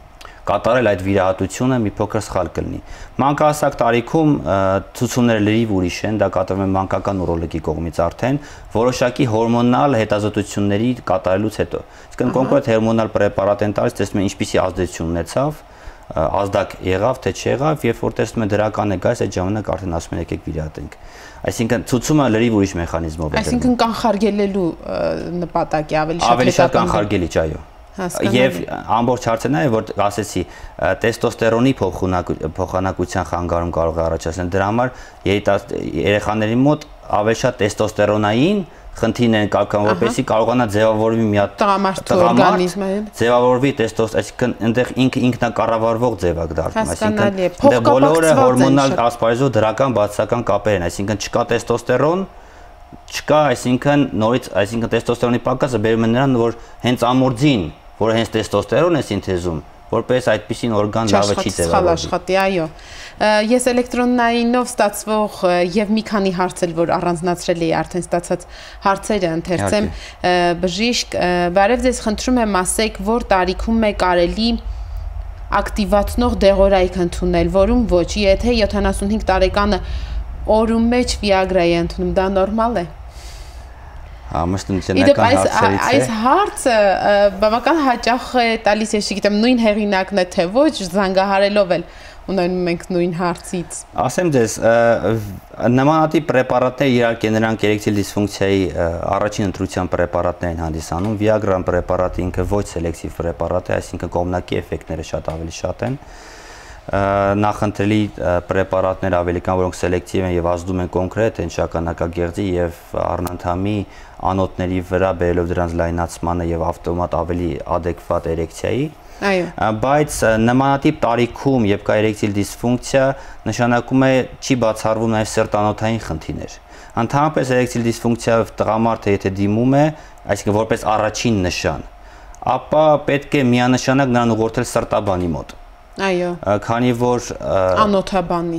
կատարել այդ վիրահատությունը մի փոքր սխալ կլինի։ Մանկահասակ տարիքում ցուցումները լրիվ ուրիշ են, դա կատարվում է մանկական ուրոլոգի կողմից արդեն, որոշակի հորմոնալ հետազոտությունների կատարելուց հետո։ Իսկ կոնկրետ հորմոնալ պրեպարատ են տալիս, տեսնում են ինչպիսի ազդեցություն ունեցավ, ազդակ եղավ, թե չեղավ, երբ որ տեսնում են դրական է գալիս, այդ ժամանակ արդեն ասում են եկեք վիրահատենք։ Այսինքն ցուցումը լրիվ ուրիշ մեխանիզմով է։ Այսինքն կանխարգելելու նպատակի ավելի շատ կանխարգելիչ, այո։ Եվ ամբողջ հարցը նա է, որ ասեցի, տեստոստերոնի փոխանակության խանգարում կարող է առաջացնել։ Դրա համար երեխաների մոտ ավելի շատ տեստոստերոնային խնդիրներ են կարգավորվում, որպեսզի կարողանա ձևավորվի մի հատ տղամարդու օրգանիզմը, ձևավորվի այսինքն այնտեղ ինքնակառավարվող ձև է դառնում, այսինքն բոլորը հորմոնալ ասպարեզով դրական բացասական կապեր են, այսինքն չկա տեստոստերոն, չկա, այսինքն նորից, այսինքն տեստոստերոնի պակասը բերում է նրան, որ հենց ամորձին, որը հենց տեստոստերոն է սինթեզում, որպես այդպիսին օրգան լավը չի ձևավորվում։ Այո։ Ես էլեկտրոնայինով ստացվող եւ մի քանի հարցեր, որ առանձնացրել էի արդեն ստացած հարցերը ընթերցեմ, բժիշկ, բարև ձեզ, խնդրում եմ ասեք, որ տարիքում է կարելի ակտիվացնող դեղորայք ընդունել, որում ոչ, եթե 75 տարեկանը օրում մեջ Viagra է ընդունում, դա նորմալ է։ Համըստունչենական հարցերից է։ Այս հարցը բավական հաճախ է տալիս, ես չգիտեմ, նույն հեղինակն է թե ոչ, զանգահարելով էլ ունենում ենք նույն հարցից։ Ասեմ ձեզ, նմանատիպ պրեպարատներ իհարկե նրանք էրեկտիլ դիսֆունկցիայի առաջին ընտրության պրեպարատներ են հանդիսանում։ Viagra-ն պրեպարատը ինքը ոչ սելեկտիվ պրեպարատ է, այսինքն կողմնակի էֆեկտները շատ են։ Նախընտրելի պրեպարատներ ավելի կան, որոնք սելեկտիվ են եւ ազդում են կոնկրետ հնչականակագեղձի եւ առնանդամի անոթների վրա, բերելով դրանց լայնացմանը եւ ավտոմատ ավելի adekvat էրեկցիայի։ Այո։ Բայց նմանատիպ տարիքում, երբ կա էրեկտիլ դիսֆունկցիա, նշանակում է չի բացառվում նաեւ սրտանոթային խնդիրներ։ Ընդհանրապես էրեկտիլ դիսֆունկցիա տղամարդը եթե դիմում է, այսինքն որպես առաջին նշան, ապա պետք է միանշանակ նրան ուղղորդել սրտաբանի մոտ։ Այո։ Քանի որ անոթաբանի,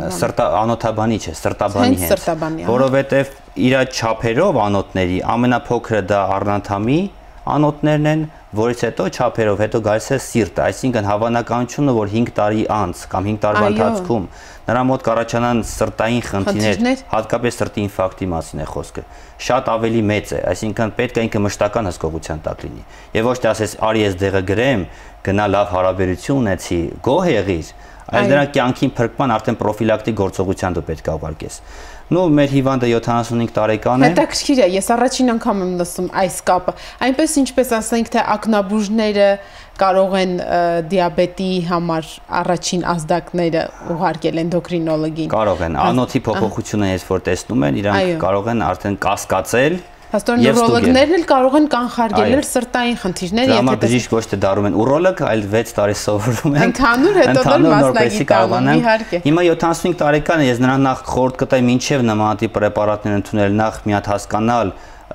անոթաբանի չէ, սրտաբանի հենց, որովհետև իր չափերով անոթների ամենափոքրը դա առնանդամի անոթներն են, որից հետո չափերով հետո գալիս է սիրտը, այսինքն հավանականությունը, որ 5 տարի անց կամ 5 տարվա ընթացքում նրա մոտ կառաջանան սրտային խնդիրներ, հատկապես սրտի ինֆարկտի մասին է խոսքը, շատ ավելի մեծ է, այսինքն պետք է ինքը մշտական հսկողության տակ լինի։ Եվ ոչ թե ասես, արի ես դեղը գրեմ, գնա լավ հարաբերություն ունեցի, գոհ եղիր, այլ դրա կյանքին փրկման արդեն պրոֆիլակտիկ գործողության դու պետք է ուղարկես։ Նու մեր հիվանդը 75 տարեկան է։ Հետաքրքիր է, ես առաջին անգամ եմ լսում այս կապը։ Այնպես ինչպես ասենք, թե ակնաբուժները կարող են դիաբետի համար առաջին ազդակները ուղարկել էնդոկրինոլոգին։ Կարող են, անոթի փոփոխությունը ես որ տեսնում են, իրանք կարող են արդեն կասկածել։ Հաստորեն ուրոլոգներն էլ կարող են կանխարգելել սրտային խնդիրներ, եթե բժիշկ ոչ թե դառնում են ուրոլոգ, այլ 6 տարի սովորում են։ Ընդհանուր հետո մասնագիտանում, իհարկե։ Հիմա 75 տարեկան է, ես նրան նախ խորհուրդ կտայի մինչև նմանատիպ պրեպարատներ ընդունել, նախ մի հատ հասկանալ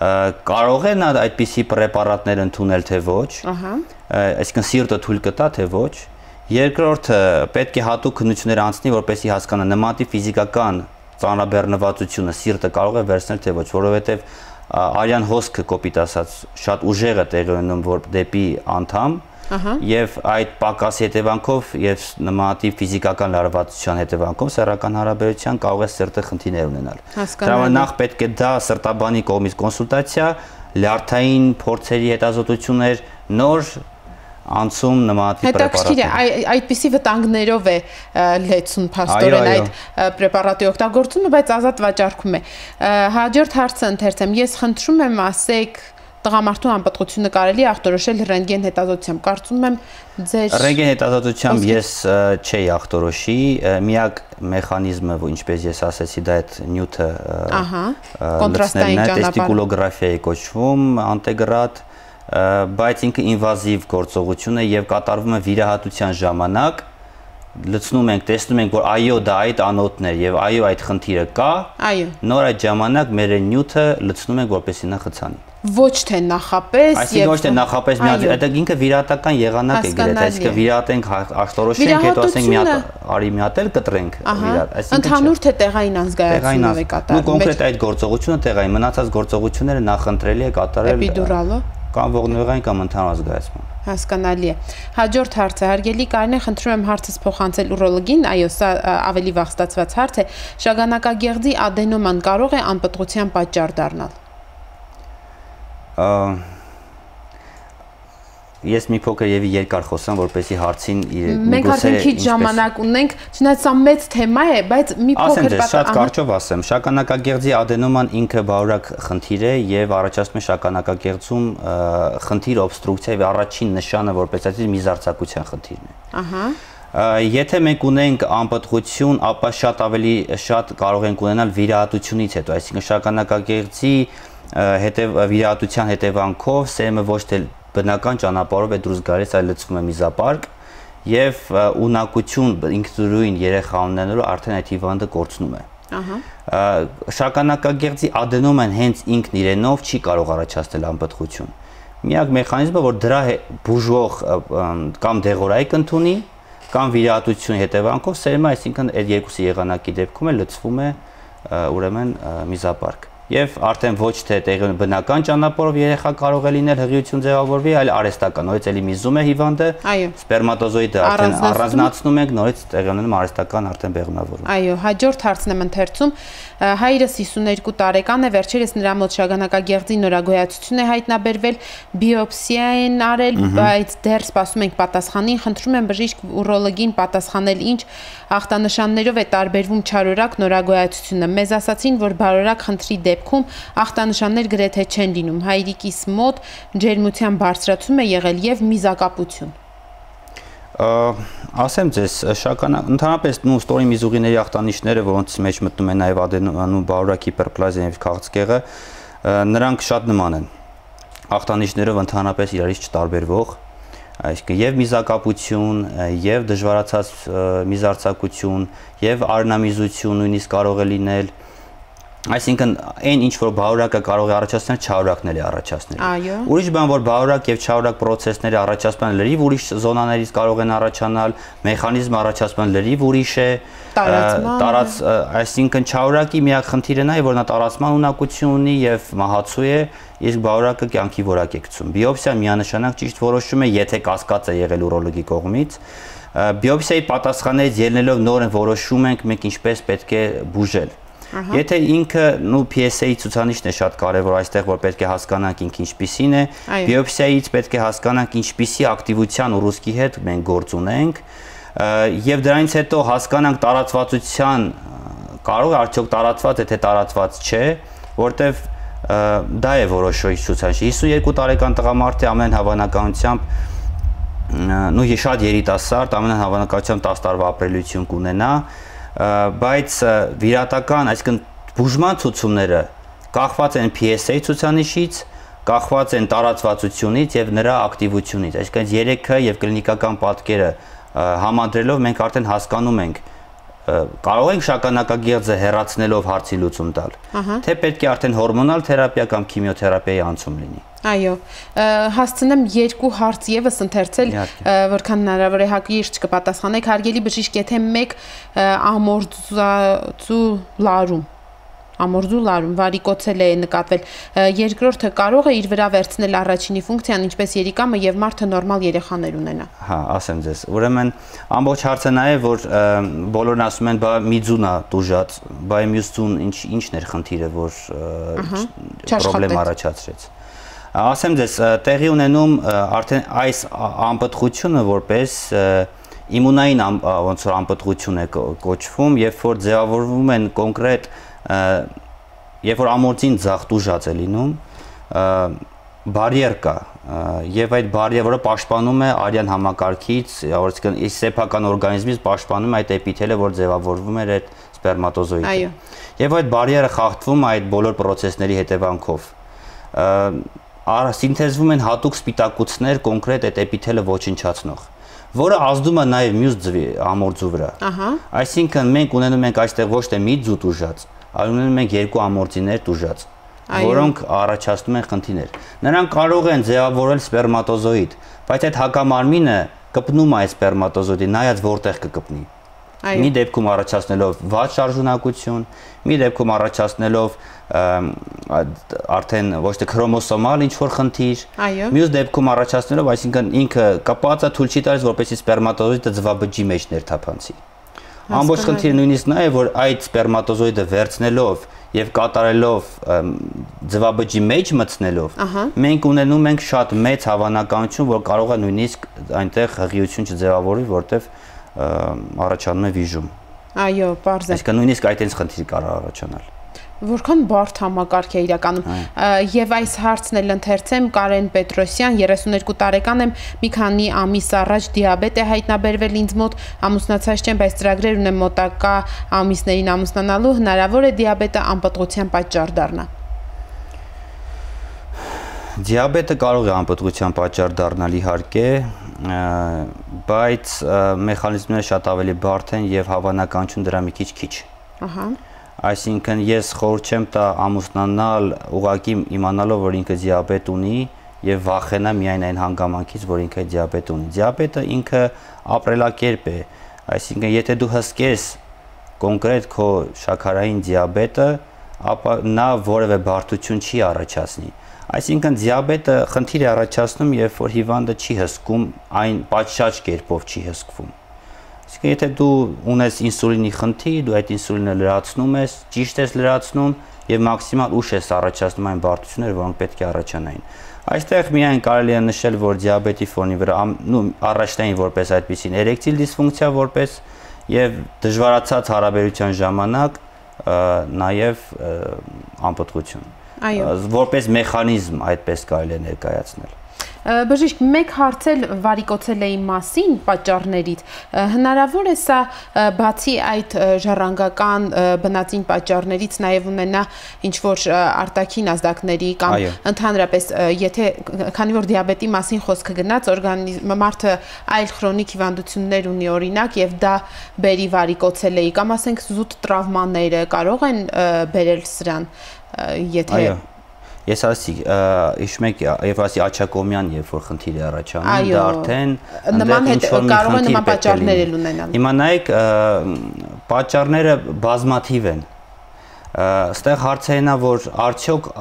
կարող է նա այդպիսի պրեպարատներ ընդունել թե ոչ։ Այսինքն սիրտը թույլ կտա թե ոչ։ Երկրորդը պետք է հատուկ քննություններ անցնի, որպեսզի հասկանա նմանատիպ ֆիզիկական ծանրաբեռնվածությունը սիրտը կարող է վերցնել թե ոչ, որովհետև արյան հոսքը կոպիտ ասած շատ ուժեղ է տեղի ունենում որ դեպի անդամ եւ այդ պակասի հետևանքով եւ նմանատիպ ֆիզիկական լարվածության հետևանքով սեռական հարաբերության կարող է սրտը խնդիրներ ունենալ։ Դրա համար նախ պետք է դա սրտաբանի կողմից կոնսուլտացիա, լյարդային փորձերի հետազոտություններ, նոր անցում նմանատիպ պրեպարատներ։ Հետաքրքիր է, այդպիսի վտանգներով է լեցուն փաստորեն այդ պրեպարատի օգտագործումը, բայց ազատ վաճառքում է։ Հաջորդ հարցը ընթերցեմ, ես խնդրում եմ ասեք, տղամարդու անպտղությունը կարելի է ախտորոշել ռենտգեն հետազոտությամբ։ Կարծում եմ ձեր ռենտգեն հետազոտությամբ ես չէի ախտորոշի, միակ մեխանիզմը, ինչպես ես ասեցի, դա այդ նյութը կոնտրաստային ճանապարհ տեստիկուլոգրաֆիայի կոչվում, անտեգրատ, բայց ինքը ինվազիվ գործողություն է եւ կատարվում է վիրահատության ժամանակ, լցնում ենք, տեսնում ենք, որ այո, դա այդ անոթն է եւ այո, այդ խնդիրը կա, նոր այդ ժամանակ մեր նյութը լցնում ենք, որպեսզի նա խցանի։ Ոչ թե նախապես, այսինքն ոչ թե նախապես մի հատ, այդ ինքը վիրահատական եղանակ է գրեթե, այսինքն վիրահատենք, ախտորոշենք, հետո ասենք մի հատ արի մի հատ էլ կտրենք վիրահատ, այսինքն ընդհանուր թե տեղային անզգայացումով է կատարվում։ Ու կոնկրետ այդ գործողությունը տեղային, մնացած գործողությունները նախընտրելի է կատարել էպիդուրալը։ կամ ողնուղային կամ ընդհանուր ազգայացման։ Հասկանալի է։ Հաջորդ հարցը, հարգելի Կարինե, խնդրում եմ հարցս փոխանցել ուրոլոգին, այո, սա ավելի վաղ ստացված հարց է։ Շագանակագեղձի ադենոման կարող է անպտղության պատճառ դառնալ։ Ես մի փոքր եւ երկար խոսամ, որպեսզի հարցին մենք արդեն քիչ ժամանակ ունենք, չնայած սա մեծ թեմա է, բայց մի փոքր շատ կարճով ասեմ, շագանակագեղձի ադենոման ինքը բարոյական խնդիր է եւ առաջացնում է շագանակագեղձում խնդիր օբստրուկցիա եւ առաջին նշանը որպես այդպես միզարցակության խնդիրն է։ Ահա։ Եթե մենք ունենք անպտղություն, ապա շատ կարող ենք ունենալ վիրահատությունից հետո, այսինքն շագանակագեղձի վիրահատության հետևանքով սերմը ոչ թե բնական ճանապարհով է դուրս գալիս, այլ լցվում է միզապարկ եւ ունակություն ինքնուրույն երեխա ունենալու արդեն այդ հիվանդը կորցնում է։ Ահա։ Շագանակագեղձի ադենոման հենց ինքն իրենով չի կարող առաջացնել անպտղություն։ Միակ մեխանիզմը, որ դրա բուժվող կամ դեղորայք ընդունի, կամ վիրահատության հետևանքով սերմը, այսինքն այդ երկուսի եղանակի դեպքում է լցվում է ուրեմն միզապարկ։ Եւ արդեն ոչ թե բնական ճանապարհով երեխա կարող է լինել հղիություն ձևավորվի, այլ արհեստական, նորից էլի միզում է հիվանդը, սպերմատոզոիդը արդեն առանձնացնում ենք, նորից տեղի ունենում արհեստական արդեն բեղմնավորում։ Այո, հաջորդ հարցն եմ ընթերցում։ Հայրս 52 տարեկան է, վերջերս նրա մոտ շագանակագեղձի նորագոյացություն է հայտնաբերվել, բիոպսիա են արել, բայց դեռ սպասում ենք պատասխանին։ Խնդրում եմ բժիշկ ուրոլոգին պատասխանել, ինչ ախտանշաններով է տարբերվում չարորակ նորագոյացությունը։ Մեզ ասացին, որ բարորակ խնդրի դեպքում ախտանշաններ գրեթե չեն լինում։ Հայրիկիս մոտ ջերմության բարձրացում է եղել եւ միզակապություն։ Ասեմ ձեզ, ընդհանրապես ստորի միզուղիների ախտանիշները, որոնց մեջ մտնում է նաև ադենոմանում բարոյական հիպերպլազիան եւ քաղցկեղը, նրանք շատ նման են։ Ախտանիշներով ընդհանրապես իրարից չտարբերվող, այսինքն եւ միզակապություն, եւ դժվարացած միզարցակություն, եւ արնամիզություն նույնիսկ կարող է լինել։ Այսինքն այն ինչ որ բարոյակը կարող է առաջացնել, չարորակն է առաջացնել։ Այո։ Ուրիշ բան որ բարոյակ եւ չարորակ պրոցեսները առաջացման լրիվ ուրիշ զոնաներից կարող են առաջանալ, մեխանիզմը առաջացման լրիվ ուրիշ է։ Այսինքն չարորակի միակ խնդիրը նա է, որ նա տարածման ունակություն ունի եւ մահացու է, իսկ բարոյակը կյանքի որակ է գցում։ Բիոպսիան միանշանակ ճիշտ որոշում է, եթե կասկած է եղել ուրոլոգի կողմից։ Բիոպսիայի պատասխաններից ելնելով նորեն որոշում ենք մենք ինչպես պետք է բուժել։ Եթե ինքը PSA-ի ցուցանիշն է շատ կարևոր այստեղ, որ պետք է հասկանանք ինքը ինչպիսին է, բիոպսիայից պետք է հասկանանք ինչպիսի ակտիվության ուռուցքի հետ մենք գործ ունենք, եւ դրանից հետո հասկանանք տարածվածության, կարող է արդյոք տարածված է, թե տարածված չէ, որտեվ դա է որոշույթ ցուցանիշը։ 52 տարեկան տղամարդ է, ամեն հավանականությամբ շատ երիտասարդ, ամեն հավանականությամբ 10 տարվա ապրելիություն կունենա, բայց վիրատական, այսինքն բուժման ցուցումները կախված են PSA ցուցանիշից, կախված են տարածվածությունից եւ նրա ակտիվությունից, այսինքն 3-ը եւ կլինիկական պատկերը համադրելով մենք արդեն հասկանում ենք, կարող ենք շագանակագեղձը հեռացնելով հարցի լուծում տալ, թե պետք է արդեն հորմոնալ թերապիա կամ քիմիոթերապիայի անցում լինի։ Այո, հասցնեմ երկու հարց եւս ընթերցել, որքան հնարավոր է հակիրճ կպատասխանեք, հարգելի բժիշկ, եթե մեկ ամորձու լարում վարիկոցել է նկատվել, երկրորդը կարող է իր վրա վերցնել առաջինի ֆունկցիան, ինչպես երիկամը եւ մարդը նորմալ երեխաներ ունենա։ Հա, ասեմ ձեզ, ուրեմն ամբողջ հարցը նա է, որ բոլորն ասում են, բա միձունա դուժած, բա մյուսուն ինչն էր խնդիրը, որ պրոբլեմ առաջացրեց։ Ասեմ ձեզ, տեղի ունենում արդեն այս անպտղությունը որպես իմունային ոնց որ անպտղություն է կոչվում, երբ որ ձևավորվում են կոնկրետ, երբ որ ամորձին ձախ դուժած է լինում, բարիեր կա եւ այդ բարիերը պաշտպանում է արյան համակարգից, այսինքն սեփական օրգանիզմից պաշտպանում է այդ էպիթելը, որ ձևավորվում էր այդ սպերմատոզոիդը։ Այո։ Եվ այդ բարիերը խախտվում է այդ բոլոր պրոցեսների հետևանքով։ Սինթեզվում են հատուկ սպիտակուցներ կոնկրետ այդ էպիթելը ոչնչացնող, որը ազդում է նաև մյուս ձվի ամորձու վրա։ Այսինքն մենք ունենում ենք այստեղ ոչ թե մի ձու տուժած, այլ ունենում ենք երկու ամորձիներ տուժած, որոնք առաջացնում են խնդիրներ։ Նրանք կարող են ձևավորել սպերմատոզոիդ, բայց այդ հակամարմինը կպնում է այդ սպերմատոզոիդի, նայած որտեղ կկպնի։ մի դեպքում առաջացնելով վատ շարժունակություն, մի դեպքում առաջացնելով արդեն ոչ թե քրոմոսոմալ ինչ-որ խնդիր, մյուս դեպքում առաջացնելով, այսինքն ինքը կապած է թույլ չի տալիս, որպեսզի սպերմատոզոիդը ձվաբջիջի մեջ ներթափանցի։ Ամբողջ խնդիրը նույնիսկ նա է, որ այդ սպերմատոզոիդը վերցնելով եւ կատարելով ձվաբջիջի մեջ մտցնելով, մենք ունենում ենք շատ մեծ հավանականություն, որ կարող է նույնիսկ այնտեղ հղիություն չձևավորվի, որտեղ առաջանում է վիժում։ Այո, պարզ է։ Այսինքն նույնիսկ այդ այնց խնդիր կարող առաջանալ։ Որքան բարդ համակարգ է իրականում եւ այս հարցն էլ ընթերցեմ Կարեն Պետրոսյան 32 տարեկան եմ մի քանի ամիս առաջ դիաբետ է հայտնաբերվել ինձ մոտ ամուսնացած չեմ բայց ծրագրեր ունեմ մոտակա ամիսներին ամուսնանալու հնարավոր է դիաբետը անպտղության պատճառ դառնա Դիաբետը կարող է անպտղության պատճառ դառնալ իհարկե բայց մեխանիզմները շատ ավելի բարդ են եւ հավանականություն դրա մի քիչ ահա Այսինքն ես խորհուրդ չեմ տա ամուսնանալ ուղղակի իմանալով որ ինքը դիաբետ ունի եւ վախենա միայն այն հանգամանքից որ ինքը դիաբետ ունի Դիաբետը ինքը ապրելակերպ է այսինքն եթե դու հսկես կոնկրետ քո շաքարային դիաբետը ապա նա որևէ բարդություն չի առաջացնի Այսինքն դիաբետը խնդիր է առաջացնում երբ որ հիվանդը չի հսկում այն պատշաճ կերպով չի հսկվում Իսկ եթե դու ունես ինսուլինի խնդիր, դու այդ ինսուլինը լրացնում ես, ճիշտ ես լրացնում եւ մաքսիմալ ուշ ես առաջացնում այն բարդությունները, որոնք պետք է առաջանային։ Այստեղ միայն կարելի է նշել, որ դիաբետի ֆոնի վրա, առաջնային որպես այդպեսին էրեկտիլ դիսֆունկցիա որպես եւ դժվարացած հարաբերության ժամանակ նաեւ անպտղություն։ Այո։ Որպես մեխանիզմ այդպես կարելի է ներկայացնել։ Բժիշկ, մեկ հարցել վարիկոցելեի մասին պատճառներից, հնարավոր է սա բացի այդ ժառանգական բնածին պատճառներից նաև ունենա ինչ-որ արտաքին ազդակների կամ ընդհանրապես, եթե քանի որ դիաբետի մասին խոսքը գնաց, մարդը այլ քրոնիկ հիվանդություններ ունի օրինակ եւ դա բերի վարիկոցելեի կամ ասենք զուտ տրավմաները կարող են բերել սրան, եթե Ես ասի, հիշում եք, երբ ասի աչակոմյան, երբ որ խնդիր է առաջանում, դա արդեն կարող է նման պատճառներ էլ ունենալ։ Հիմա նայեք, պատճառները բազմաթիվ են։ Ստեղ հարցը այն է, որ արդյոք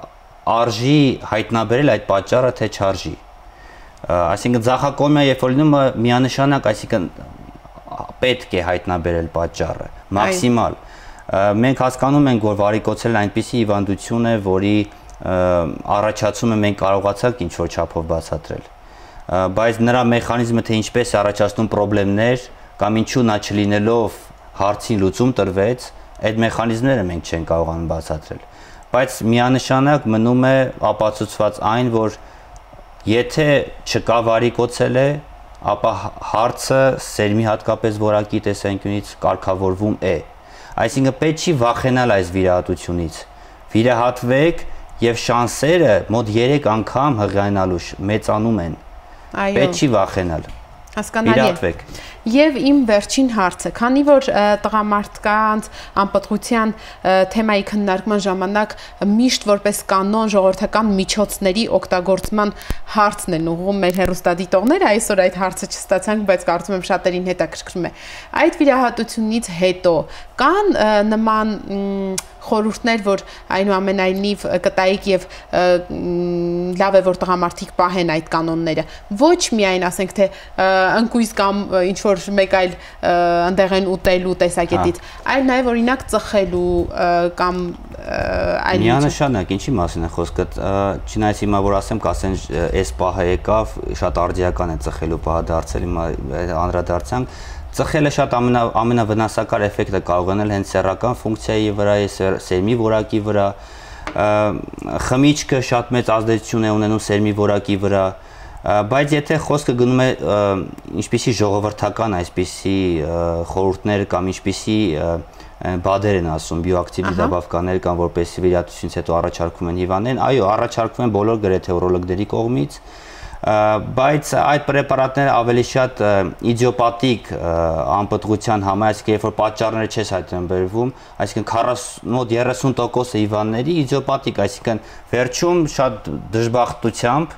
արժի հայտնաբերել այդ պատճառը, թե չարժի։ Այսինքն ձախակոմիա, երբ որ լինում է միանշանակ, այսինքն պետք է հայտնաբերել պատճառը, մաքսիմալ։ Մենք հասկանում ենք, որ վարիկոցելն այնպիսի հիվանդություն է, որի առաջացումը մենք կարողացանք ինչ-որ չափով բացատրել, բայց նրա մեխանիզմը թե ինչպես է առաջացնում խնդիրներ կամ ինչու նա չլինելով հարցին լուծում տրվեց, այդ մեխանիզմները մենք չենք կարողանում բացատրել, բայց միանշանակ մնում է ապացուցված այն, որ եթե չկա վարիկոցելե, ապա հարցը սերմի հատկապես որակի տեսանկյունից կարգավորվում է, այսինքն պետք չի վախենալ այս վիրահատությունից, վիրահատվեք Եվ շանսերը մոտ 3 անգամ հղիանալու մեծանում են։ Պետք չի վախենալ։ Հասկանալի է։ Եվ իմ վերջին հարցը, քանի որ տղամարդկանց անպտղության թեմայի քննարկման ժամանակ միշտ որպես կանոն ժողովրդական միջոցների օգտագործման հարցն են ուղղում մեր հեռուստադիտողները, այսօր այդ հարցը չստացանք, բայց կարծում եմ շատերին հետաքրքրում է։ Այդ վիրահատությունից հետո կան նման խորհուրդներ, որ այնուամենայնիվ կտայիք եւ լավ է որ տղամարդիկ պահեն այդ կանոնները։ Ոչ միայն ասենք թե ընկույզ կամ ինչ որ մեկ այլ ընդեղ են ուտելու տեսակետից, այլ նաեւ օրինակ ծխելու կամ այլ Միանշանակ ինչի մասին է խոսքը, չնայած հիմա որ ասեմ, կասեն այս պահը եկավ, շատ արդիական է ծխելու պահը դարձել, հիմա անդրադարձանք Ծխելը շատ ամենավնասակար էֆեկտը կարող ունենալ հենց սեռական ֆունկցիայի վրա, սերմի որակի վրա, խմիչքը շատ մեծ ազդեցություն է ունենում սերմի որակի վրա, բայց եթե խոսքը գնում է ինչպիսի ժողովրդական այսպիսի խորհուրդներ կամ ինչպիսի բադեր են ասում, բիոակտիվ դաբավկաներ կամ որպեսզի վիրահատությունից հետո առաջարկում են հիվանդներին, այո, առաջարկվում են բոլոր գրեթե ուրոլոգների կողմից, բայց այդ պրեպարատները ավելի շատ իդիոպաթիկ անպտղության համար, այսինքն երբ որ պատճառները չես հայտնաբերվում, այսինքն մոտ 30% հիվանդների իդիոպաթիկ, այսինքն վերջում շատ դժբախտությամբ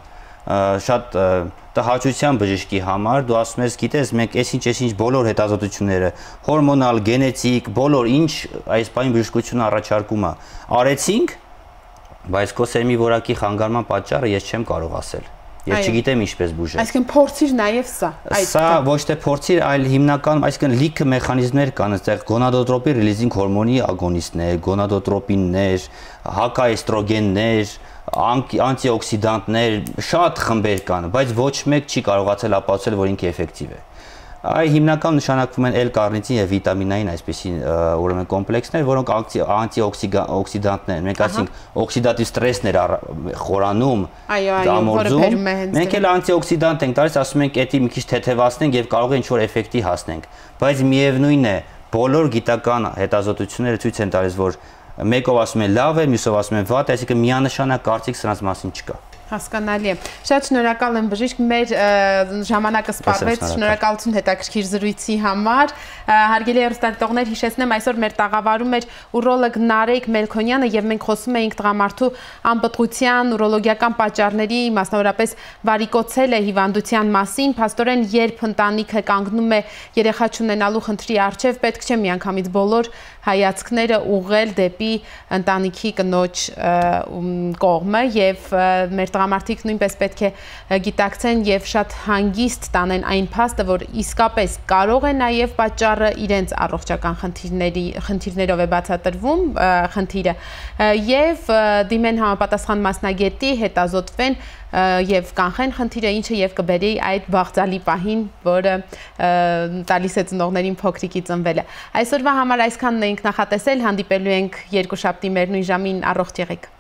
շատ տհաճության բժշկի համար, դու ասում ես, գիտես, մենք այսինչ բոլոր հետազոտությունները, հորմոնալ, գենետիկ, բոլոր ինչ այս բանի բժշկությունը առաջարկում է, արեցինք, բայց քո սերմի որակի խանգարման պատճառը ես չեմ կարող ասել։ Ես չգիտեմ ինչպես բուժել։ Այսինքն փորձիր նաև սա։ Սա ոչ թե փորձիր, այլ հիմնականում, այսինքն լիքը մեխանիզմներ կան, այստեղ գոնադոտրոպին ռիլիզինգ հորմոնի ագոնիստներ, գոնադոտրոպիններ, հակաէստրոգեններ, անտիօքսիդանտներ, շատ խմբեր կան, բայց ոչ մեկ չի կարողացել ապացուցել, որ ինքը էֆեկտիվ է։ Այ հիմնական նշանակվում են L-կարնիտին եւ վիտամինային այսպիսի ուրեմն կոմպլեքսներ, որոնք անտիօքսիդանտներ են։ Մենք ասենք օքսիդատիվ ստրեսներ խորանում, ամորձում։ Մենք էլ անտիօքսիդանտ ենք տալիս, ասում ենք, էդի մի քիչ թեթևացնենք եւ կարող է ինչ-որ էֆեկտի հասնենք։ Բայց միևնույն է, բոլոր գիտական հետազոտությունները ցույց են տալիս, որ մեկով ասում են լավ է, մյուսով ասում են վատ է, այսինքն միանշանակ կարծիք սրանց մասին չկա։ Հասկանալի է։ Շատ շնորհակալ եմ բժիշկ, մեր ժամանակը սպառվեց, շնորհակալություն հետաքրքիր զրույցի համար։ Հարգելի հեռուստադիտողներ, հիշեցնեմ, այսօր մեր տաղավարում էր ուրոլոգ Նարեկ Մելքոնյանը եւ մենք խոսում էինք տղամարդու անպտղության ուրոլոգիական պատճառների, մասնավորապես վարիկոցելը հիվանդության մասին։ Փաստորեն, երբ ընտանիքը կանգնում է երեխա չունենալու խնդրի առջև, պետք չէ միանգամից բոլոր հայացքները ուղղել դեպի ընտանիքի կնոջ կողմը եւ մեր տղամարդիկ նույնպես պետք է գիտակցեն եւ շատ հանգիստ տանեն այն փաստը, որ իսկապես կարող է նաեւ պատճառը իրենց առողջական խնդիրներով է բացատրվում խնդիրը եւ դիմեն համապատասխան մասնագետի, հետազոտվեն եւ կանխեն խնդիրը, ինչը եւ կբերի այդ բաղձալի պահին, որը տալիս է ծնողներին փոքրիկի ծնվելը։ Այսօրվա համար այսքանն ենք նախատեսել, հանդիպելու ենք երկուշաբթի մեր նույն ժամին, առողջ եղեք։